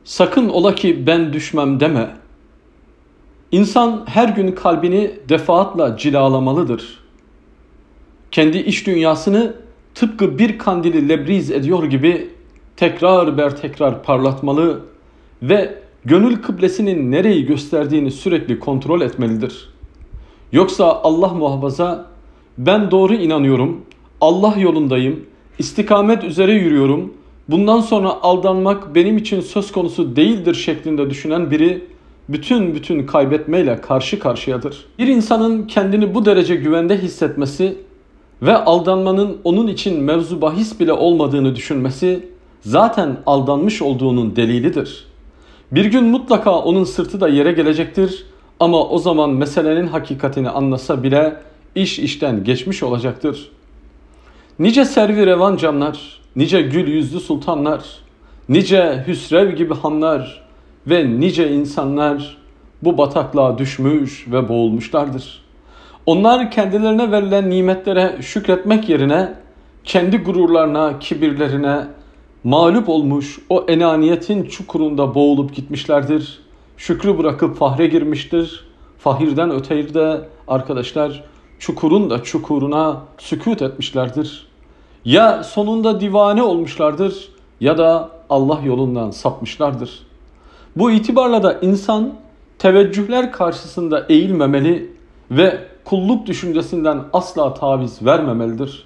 Sakın ola ki ben düşmem deme. İnsan her gün kalbini defaatla cilalamalıdır. Kendi iç dünyasını tıpkı bir kandili lebriz ediyor gibi tekrar ber tekrar parlatmalı ve gönül kıblesinin nereyi gösterdiğini sürekli kontrol etmelidir. Yoksa Allah muhafaza, ben doğru inanıyorum, Allah yolundayım, istikamet üzere yürüyorum, bundan sonra aldanmak benim için söz konusu değildir şeklinde düşünen biri bütün kaybetmeyle karşı karşıyadır. Bir insanın kendini bu derece güvende hissetmesi ve aldanmanın onun için mevzu bahis bile olmadığını düşünmesi zaten aldanmış olduğunun delilidir. Bir gün mutlaka onun sırtı da yere gelecektir ama o zaman meselenin hakikatini anlasa bile iş işten geçmiş olacaktır. Nice servi revan canlar, nice gül yüzlü sultanlar, nice hüsrev gibi hanlar ve nice insanlar bu bataklığa düşmüş ve boğulmuşlardır. Onlar kendilerine verilen nimetlere şükretmek yerine kendi gururlarına, kibirlerine mağlup olmuş o enaniyetin çukurunda boğulup gitmişlerdir. Şükrü bırakıp fahre girmiştir. Fahirden öteyir de arkadaşlar çukurun da çukuruna sükût etmişlerdir. Ya sonunda divane olmuşlardır ya da Allah yolundan sapmışlardır. Bu itibarla da insan teveccühler karşısında eğilmemeli ve kulluk düşüncesinden asla taviz vermemelidir.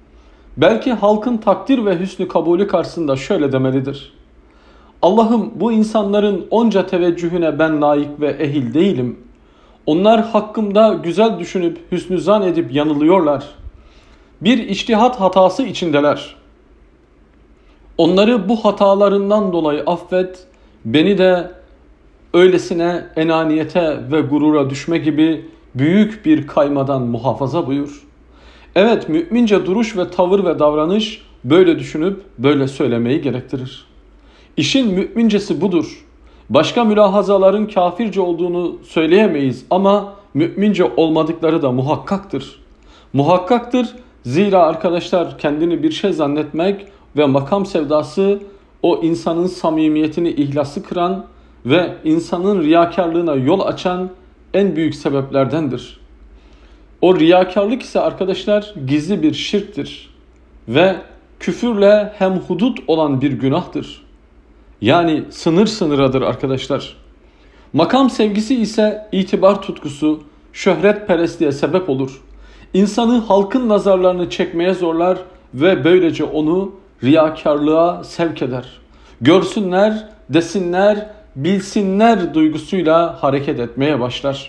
Belki halkın takdir ve hüsnü kabulü karşısında şöyle demelidir: Allah'ım, bu insanların onca teveccühüne ben layık ve ehil değilim. Onlar hakkımda güzel düşünüp hüsnü zan edip yanılıyorlar. Bir içtihat hatası içindeler. Onları bu hatalarından dolayı affet, beni de öylesine enaniyete ve gurura düşme gibi büyük bir kaymadan muhafaza buyur. Evet, mümince duruş ve tavır ve davranış böyle düşünüp böyle söylemeyi gerektirir. İşin mümincesi budur. Başka mülahazaların kafirce olduğunu söyleyemeyiz ama mümince olmadıkları da muhakkaktır. Muhakkaktır, zira arkadaşlar kendini bir şey zannetmek ve makam sevdası o insanın samimiyetini, ihlası kıran ve insanın riyakarlığına yol açan en büyük sebeplerdendir. O riyakarlık ise arkadaşlar gizli bir şirktir ve küfürle hemhudut olan bir günahtır. Yani sınır sınıradır arkadaşlar. Makam sevgisi ise itibar tutkusu, şöhretperestliğe sebep olur. İnsanı halkın nazarlarını çekmeye zorlar ve böylece onu riyakarlığa sevk eder. Görsünler, desinler, bilsinler duygusuyla hareket etmeye başlar.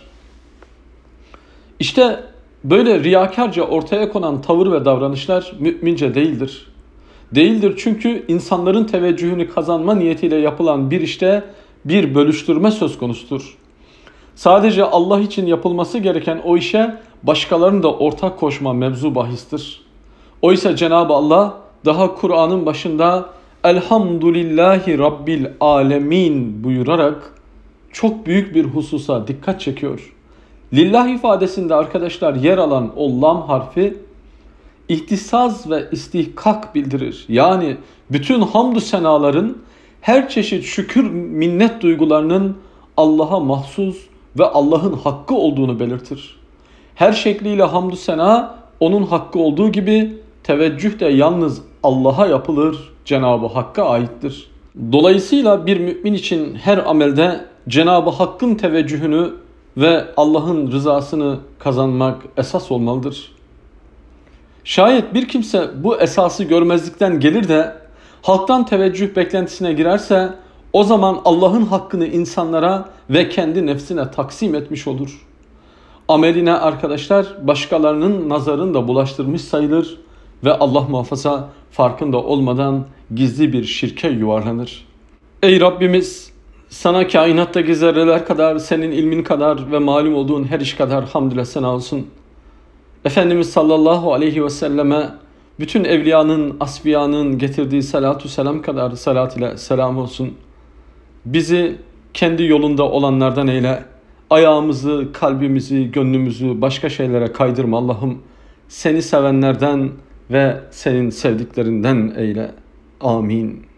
İşte böyle riyakarca ortaya konan tavır ve davranışlar mümince değildir. Değildir çünkü insanların teveccühünü kazanma niyetiyle yapılan bir işte bir bölüştürme söz konusudur. Sadece Allah için yapılması gereken o işe başkalarının da ortak koşma mevzu bahistir. Oysa Cenab-ı Allah daha Kur'an'ın başında Elhamdülillahi Rabbil Alemin buyurarak çok büyük bir hususa dikkat çekiyor. Lillah ifadesinde arkadaşlar yer alan o lam harfi ihtisas ve istihkak bildirir. Yani bütün hamdü senaların, her çeşit şükür minnet duygularının Allah'a mahsus ve Allah'ın hakkı olduğunu belirtir. Her şekliyle hamdü sena onun hakkı olduğu gibi teveccüh de yalnız Allah'a yapılır, Cenab-ı Hakk'a aittir. Dolayısıyla bir mümin için her amelde Cenab-ı Hakk'ın teveccühünü ve Allah'ın rızasını kazanmak esas olmalıdır. Şayet bir kimse bu esası görmezlikten gelir de halktan teveccüh beklentisine girerse o zaman Allah'ın hakkını insanlara ve kendi nefsine taksim etmiş olur. Ameline arkadaşlar başkalarının nazarını da bulaştırmış sayılır ve Allah muhafaza farkında olmadan gizli bir şirke yuvarlanır. Ey Rabbimiz, sana kainattaki zerreler kadar, senin ilmin kadar ve malum olduğun her iş kadar hamdüle sena olsun. Efendimiz sallallahu aleyhi ve selleme bütün evliyanın, asfiyanın getirdiği salatu selam kadar salat ile selam olsun. Bizi kendi yolunda olanlardan eyle. Ayağımızı, kalbimizi, gönlümüzü başka şeylere kaydırma Allah'ım. Seni sevenlerden ve senin sevdiklerinden eyle. Amin.